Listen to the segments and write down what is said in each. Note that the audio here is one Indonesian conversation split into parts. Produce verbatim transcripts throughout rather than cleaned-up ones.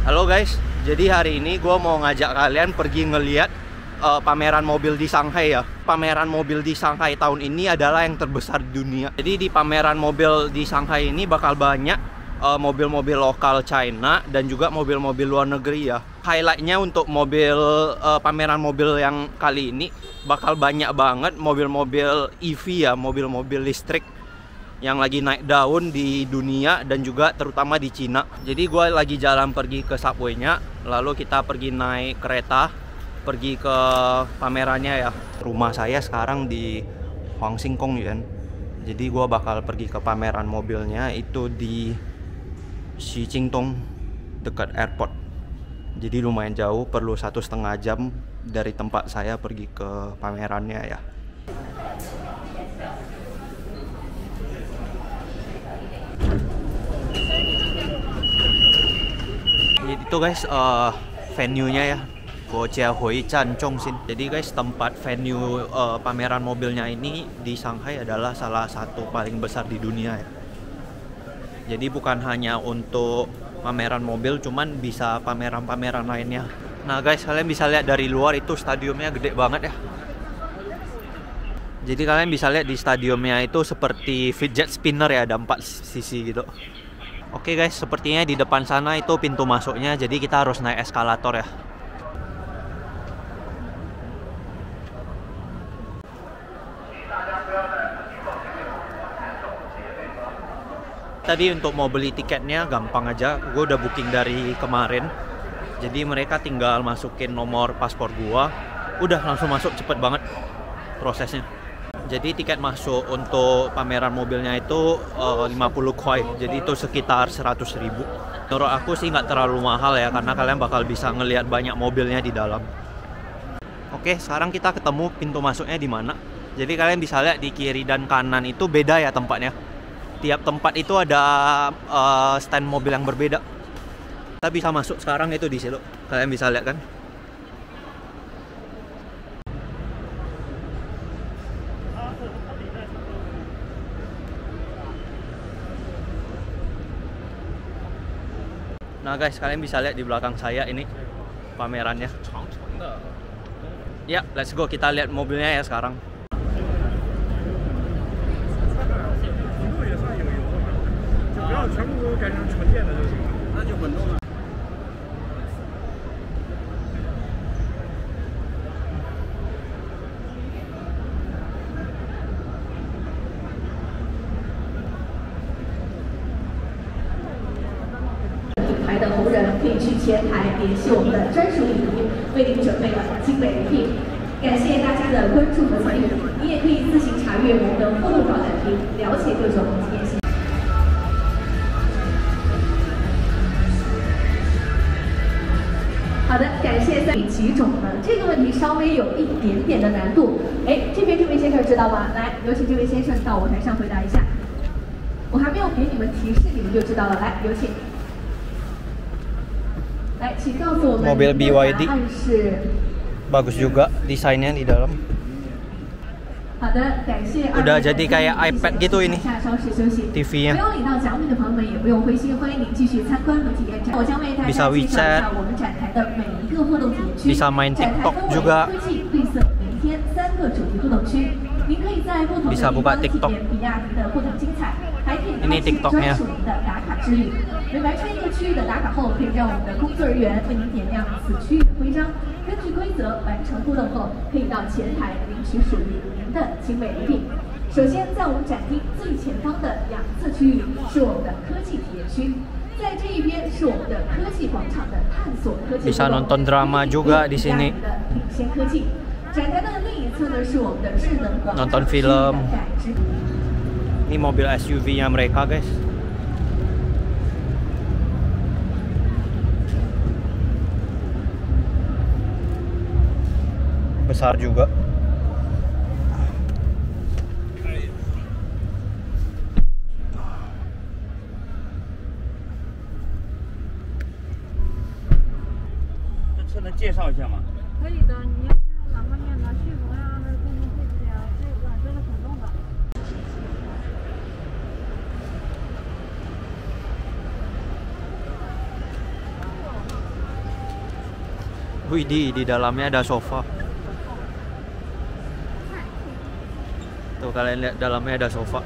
Halo guys, jadi hari ini gue mau ngajak kalian pergi ngeliat uh, pameran mobil di Shanghai ya. Pameran mobil di Shanghai tahun ini adalah yang terbesar di dunia. Jadi di pameran mobil di Shanghai ini bakal banyak mobil-mobil uh, lokal China dan juga mobil-mobil luar negeri ya. Highlightnya untuk mobil uh, pameran mobil yang kali ini bakal banyak banget mobil-mobil E V ya, mobil-mobil listrik yang lagi naik daun di dunia dan juga terutama di Cina. Jadi gue lagi jalan pergi ke subway-nya, lalu kita pergi naik kereta, pergi ke pamerannya ya. Rumah saya sekarang di Huangxingkong Yuan. Jadi gue bakal pergi ke pameran mobilnya itu di Xijingdong dekat airport. Jadi lumayan jauh, perlu satu setengah jam dari tempat saya pergi ke pamerannya ya. Itu guys uh, venue-nya ya, Guojiahui Zhan Zhongxin. Jadi guys, tempat venue uh, pameran mobilnya ini di Shanghai adalah salah satu paling besar di dunia ya. Jadi bukan hanya untuk pameran mobil, cuman bisa pameran-pameran lainnya. Nah guys, kalian bisa lihat dari luar itu stadiumnya gede banget ya. Jadi kalian bisa lihat di stadiumnya itu seperti fidget spinner ya, ada empat sisi gitu. Oke guys, sepertinya di depan sana itu pintu masuknya, jadi kita harus naik eskalator ya. Tadi untuk mau beli tiketnya gampang aja, gue udah booking dari kemarin. Jadi mereka tinggal masukin nomor paspor gua, udah langsung masuk, cepet banget prosesnya. Jadi tiket masuk untuk pameran mobilnya itu uh, lima puluh kuai, jadi itu sekitar seratus ribu. Menurut aku sih nggak terlalu mahal ya, karena kalian bakal bisa ngelihat banyak mobilnya di dalam. Oke, sekarang kita ketemu pintu masuknya di mana. Jadi kalian bisa lihat di kiri dan kanan itu beda ya tempatnya. Tiap tempat itu ada uh, stand mobil yang berbeda. Kita bisa masuk sekarang itu di situ. Kalian bisa lihat kan? Nah guys, kalian bisa lihat di belakang saya ini pamerannya. Ya, let's go, kita lihat mobilnya ya sekarang. 的红人可以去前台联系我们的专属礼仪，为您准备了精美礼品。感谢大家的关注和参与，你也可以自行查阅我们的互动导览屏，了解各种纪念性。好的，感谢三米几种呢？这个问题稍微有一点点的难度。哎，这边这位先生知道吗？来，有请这位先生到舞台上回答一下。我还没有给你们提示，你们就知道了。来，有请。 Mobil B Y D bagus juga desainnya di dalam. Udah jadi kayak iPad gitu ini T V-nya. Bisa WeChat, bisa main TikTok juga. Bisa buka TikTok. Ini TikToknya. 每完成一个区域的打卡后，可以让我们的工作人员为您点亮此区域的徽章。根据规则完成互动后，可以到前台领取属于您的精美礼品。首先，在我们展厅最前方的两侧区域是我们的科技体验区，在这一边是我们的科技广场的探索科技。Bisa nonton drama juga di sini. 领先科技。展台的另一侧呢是我们的智能广场。Nonton film. Ini mobil S U V-nya mereka, guys. Besar juga. Wih, di, di dalamnya ada sofa. Tuh kalian lihat, dalamnya ada sofa.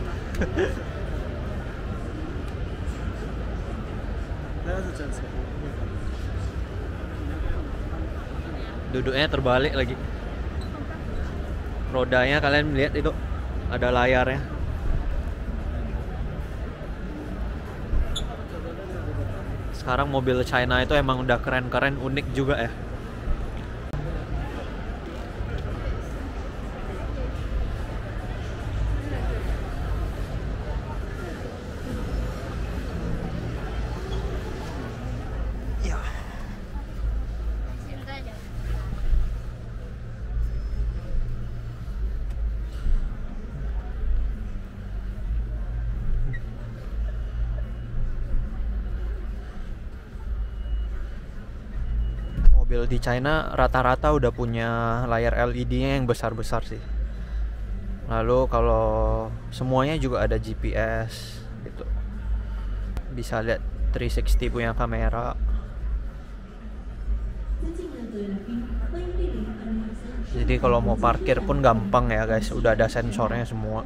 Duduknya terbalik lagi. Rodanya kalian lihat itu, ada layarnya. Sekarang mobil China itu emang udah keren-keren, unik juga ya. Mobil di China rata-rata udah punya layar L E D-nya yang besar-besar sih. Lalu kalau semuanya juga ada G P S gitu. Bisa lihat tiga enam nol punya kamera. Jadi kalau mau parkir pun gampang ya guys, udah ada sensornya semua.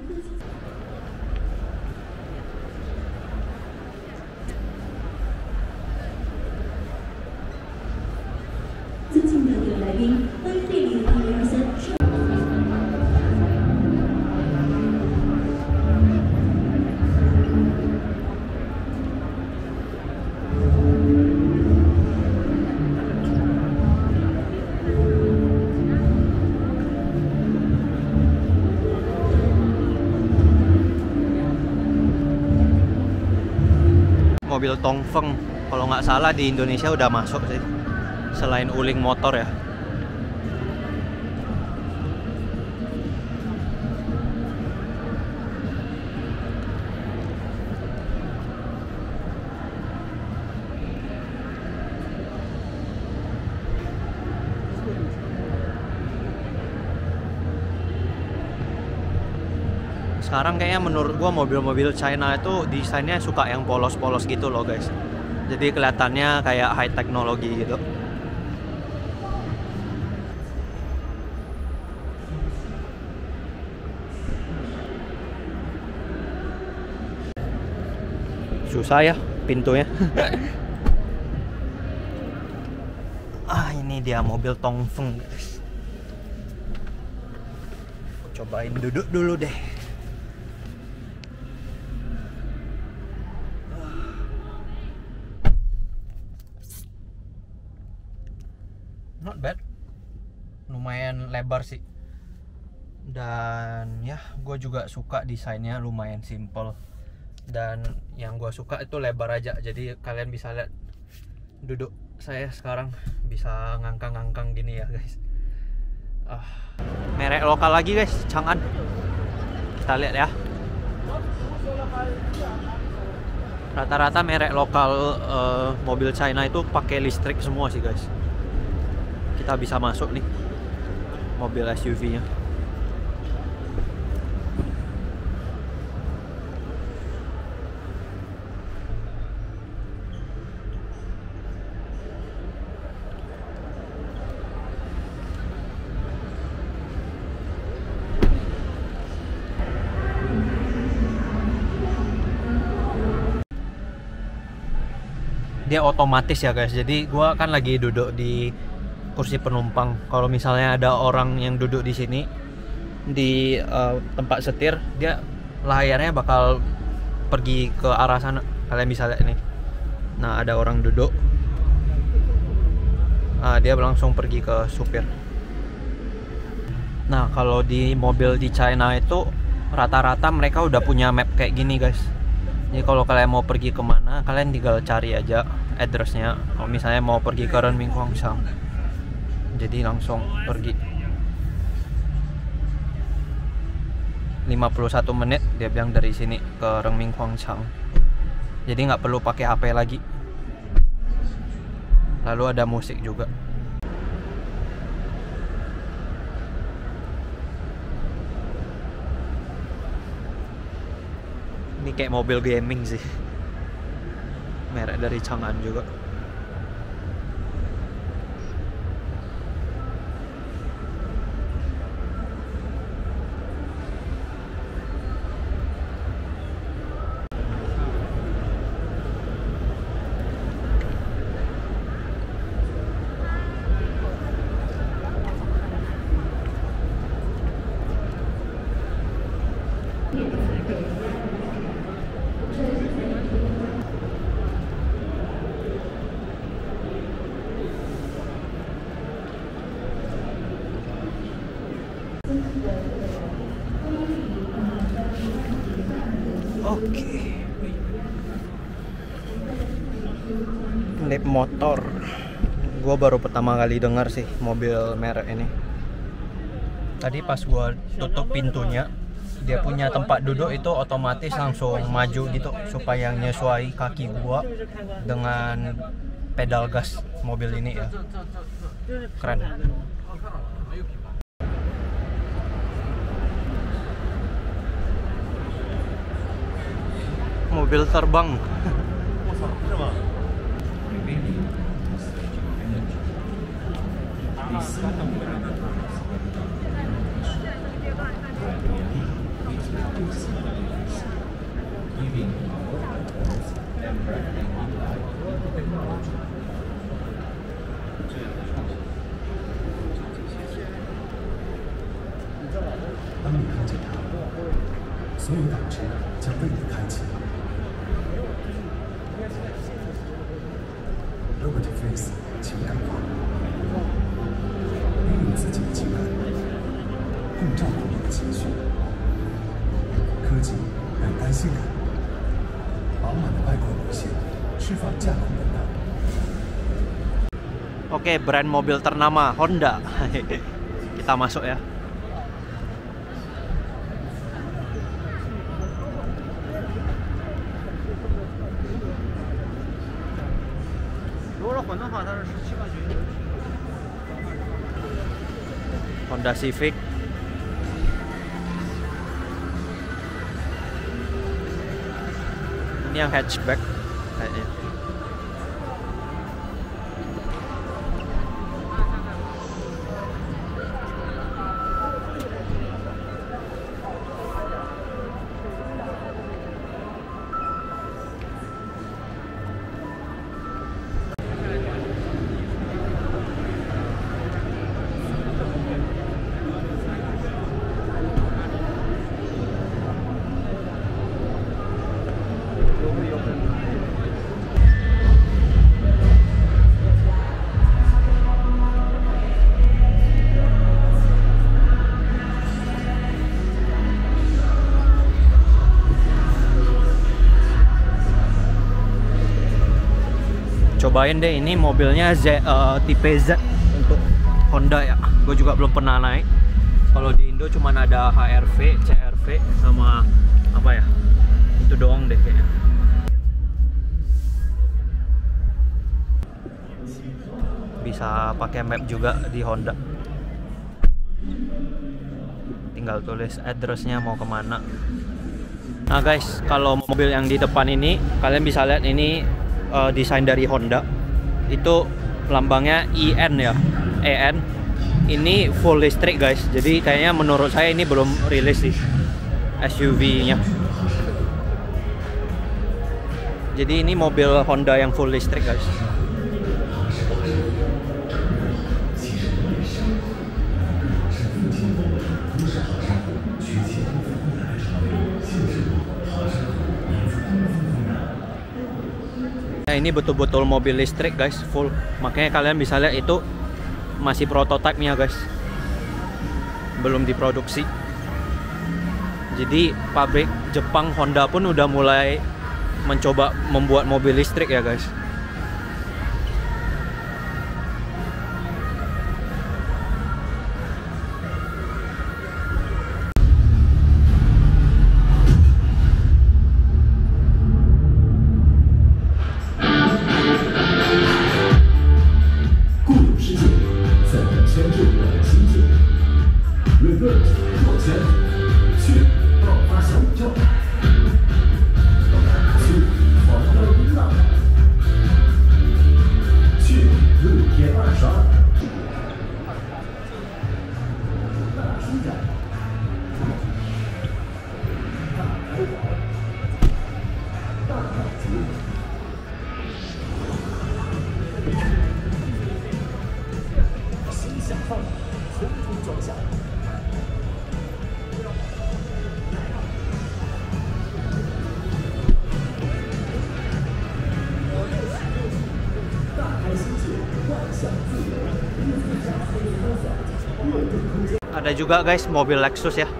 Mobil Dongfeng, kalau nggak salah di Indonesia udah masuk sih, selain Wuling Motor ya. Sekarang kayaknya menurut gua mobil-mobil China itu desainnya suka yang polos-polos gitu loh guys. Jadi kelihatannya kayak high teknologi gitu. Susah ya pintunya. Ah, ini dia mobil Dongfeng guys. Cobain duduk dulu deh. Not bad, lumayan lebar sih, dan ya gue juga suka desainnya, lumayan simple. Dan yang gue suka itu lebar aja, jadi kalian bisa lihat duduk saya sekarang bisa ngangkang-ngangkang gini ya guys. Ah, merek lokal lagi guys, Chang'an. Kita lihat ya. Rata-rata merek lokal uh, mobil China itu pakai listrik semua sih guys. Kita bisa masuk nih mobil S U V-nya. Dia otomatis ya guys. Jadi gua kan lagi duduk di kursi penumpang. Kalau misalnya ada orang yang duduk di sini di uh, tempat setir, dia layarnya bakal pergi ke arah sana. Kalian bisa lihat ini. Nah, ada orang duduk. Nah, dia langsung pergi ke supir. Nah, kalau di mobil di China itu rata-rata mereka udah punya map kayak gini guys. Jadi kalau kalian mau pergi kemana, kalian tinggal cari aja addressnya. Kalau misalnya mau pergi ke Renmin-Huangshan, jadi langsung pergi. lima puluh satu menit dia bilang dari sini ke Renmin-Huangshan. Jadi nggak perlu pakai H P lagi. Lalu ada musik juga. Ini kayak mobil gaming sih. Merek dari Chang'an juga. motor. Gue baru pertama kali dengar sih mobil merek ini. Tadi pas gue tutup pintunya, dia punya tempat duduk itu otomatis langsung maju gitu supaya nyesuai kaki gue dengan pedal gas mobil ini ya. Keren. Mobil terbang. Oke, brand mobil ternama Honda. Kita masuk ya. Honda Civic. Ini yang hatchback kayaknya. Cobain deh, ini mobilnya Z, uh, tipe Z untuk Honda ya. Gue juga belum pernah naik. Kalau di Indo cuma ada H R V, C R V, sama apa ya? Itu doang deh kayaknya. Bisa pakai map juga di Honda. Tinggal tulis addressnya mau kemana. Nah guys, kalau mobil yang di depan ini kalian bisa lihat ini Uh, desain dari Honda. Itu lambangnya I N ya, E N. Ini full listrik guys. Jadi kayaknya menurut saya ini belum rilis sih S U V-nya. Jadi ini mobil Honda yang full listrik guys. Nah, ini betul-betul mobil listrik guys, full. Makanya kalian bisa lihat itu masih prototipe-nya guys, belum diproduksi. Jadi pabrik Jepang Honda pun udah mulai mencoba membuat mobil listrik ya guys. Ada juga guys mobil Lexus ya.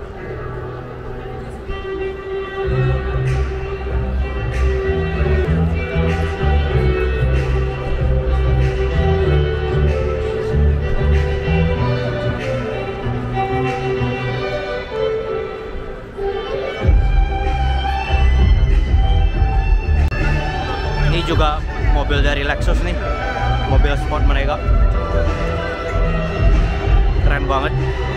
Lexus nih, mobil sport mereka. Keren banget.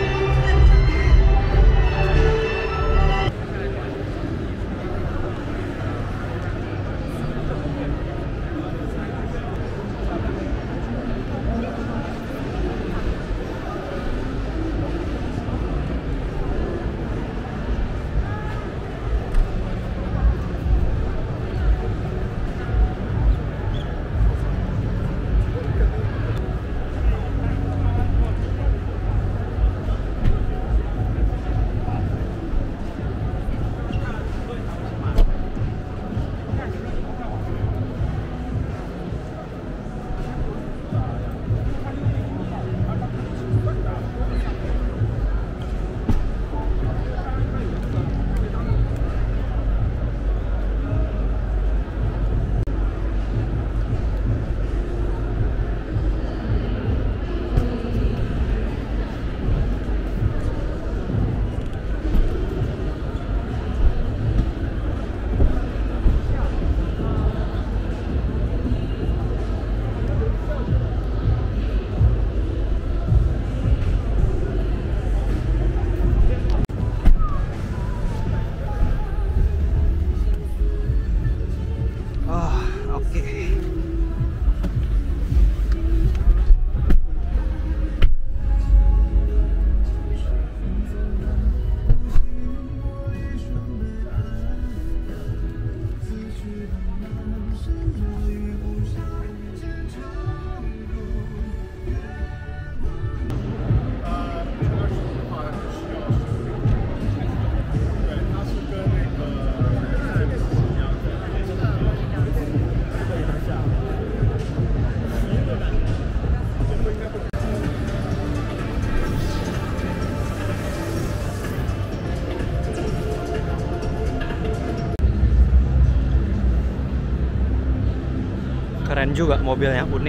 Keren juga mobilnya, unik.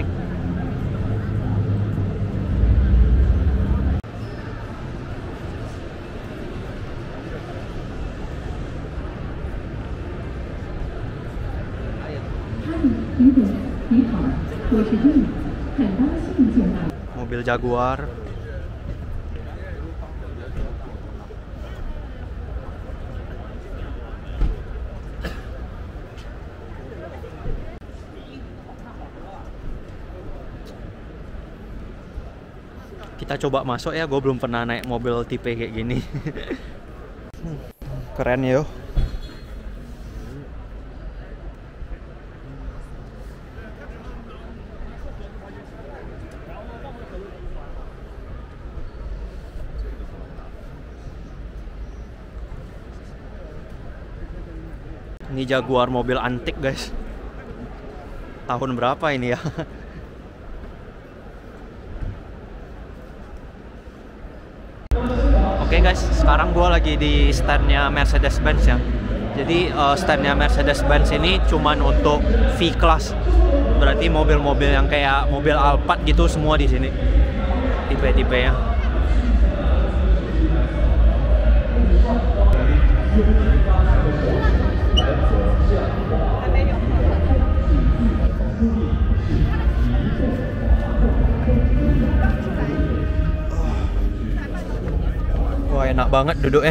Mobil Jaguar. Kita coba masuk ya, gue belum pernah naik mobil tipe kayak gini. Keren ya. Ini Jaguar, mobil antik guys. Tahun berapa ini ya? Oke okay guys, sekarang gue lagi di standnya Mercedes-Benz ya. Jadi uh, standnya Mercedes-Benz ini cuman untuk V-Class. Berarti mobil-mobil yang kayak mobil Alphard gitu semua di sini. Tipe-tipenya. Wah, enak banget duduknya.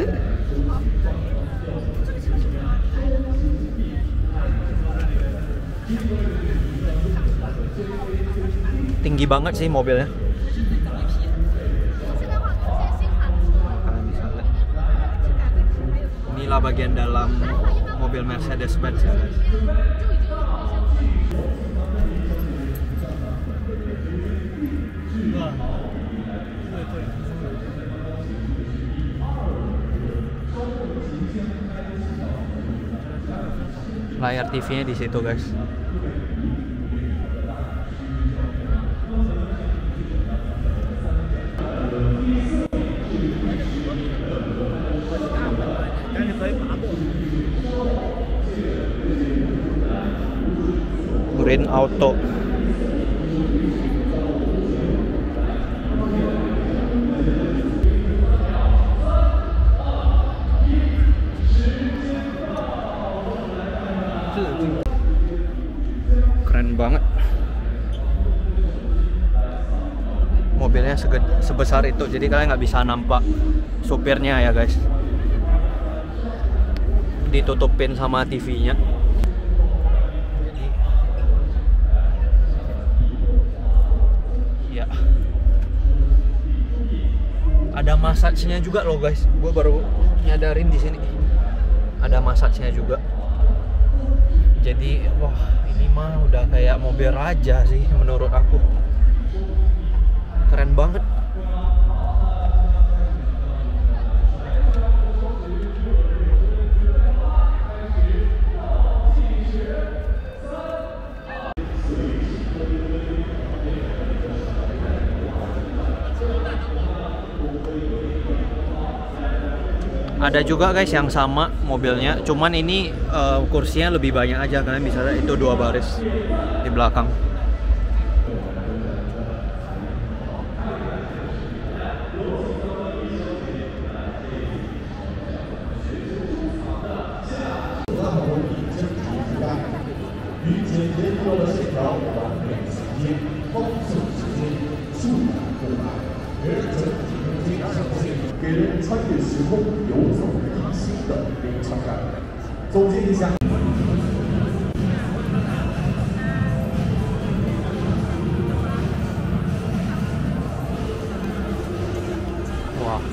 Tinggi banget sih mobilnya. Inilah bagian dalam mobil Mercedes-Benz ya guys. Layar T V-nya di situ guys. Green Auto. Keren banget. mobilnya sebesar itu, jadi kalian nggak bisa nampak supirnya ya guys. Ditutupin sama T V-nya. Jadi ya, ada massage-nya juga loh guys. Gue baru nyadarin di sini ada massage-nya juga. Jadi wah, ini mah udah kayak mobil raja sih menurut aku. Keren banget. Ada juga guys yang sama mobilnya, cuman ini uh, kursinya lebih banyak aja. Kalian bisa lihat itu dua baris di belakang. Wah.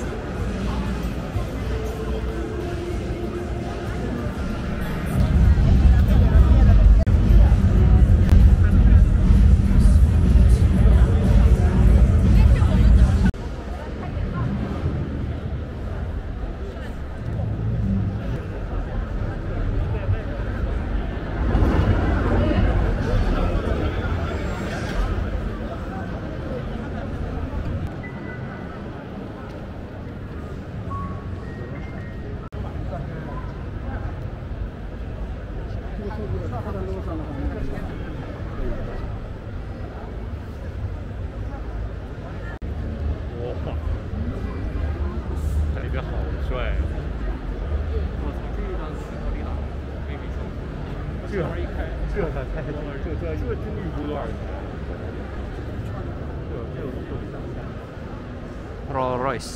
Rolls Royce.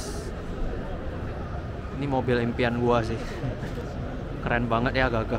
Ini mobil impian gua sih. Keren banget ya, gagah.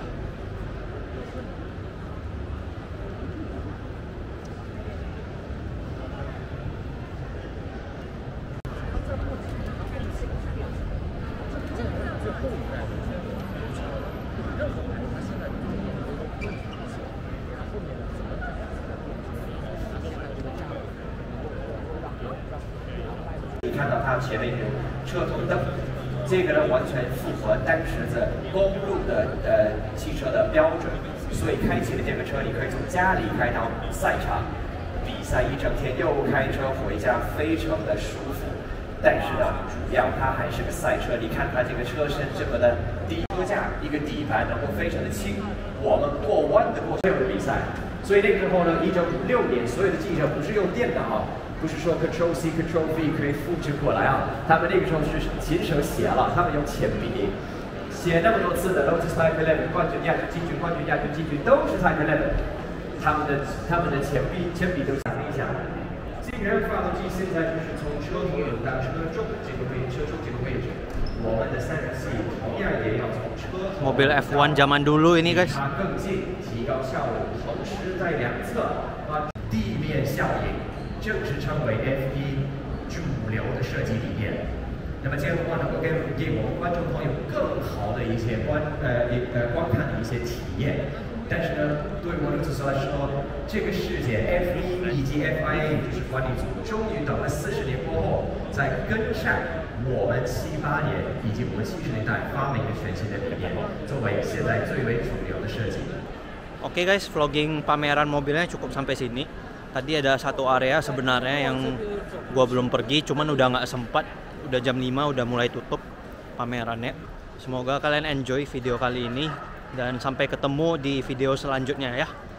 看到它前面有车头灯，这个呢完全符合当时的公路的呃汽车的标准，所以开启了这个车，你可以从家里开到赛场，比赛一整天又开车回家，非常的舒服。但是呢，主要它还是个赛车，你看它这个车身这么的低车架，一个底盘能够非常的轻，我们过弯的过程有比赛，所以那个时候呢，一九五六年所有的记者不是用电脑。不是说 Control C Control V 可以复制过来啊，他们那个时候是亲手写了，他们用铅笔写那么多次的 Lotus Type 十一冠军、亚军、季军、冠军、亚军、季军都是 Type 十一，他们的他们的铅笔铅笔都想了一下。这个发动机现在就是从车头有到车重这个位车重这个位置，我们的散热器同样也要从车头 mobil F 一 zaman dulu ini guys. 它更近，提高效率，同时在两侧把地面效应。正式称为 F 一 主流的设计理念。那么这样的话能够给给我们观众朋友更好的一些观呃呃观看的一些体验。但是呢，对我们来说，这个事件 F 一 以及 F I A 就是管理组，终于等了四十年过后，再跟上我们七八年以及我们七十年代发明的全新的理念，作为现在最为主流的设计。 Oke guys, vlogging pameran mobilnya cukup sampai sini. Tadi ada satu area sebenarnya yang gua belum pergi, cuman udah nggak sempat. Udah jam lima udah mulai tutup pamerannya. Semoga kalian enjoy video kali ini dan sampai ketemu di video selanjutnya ya.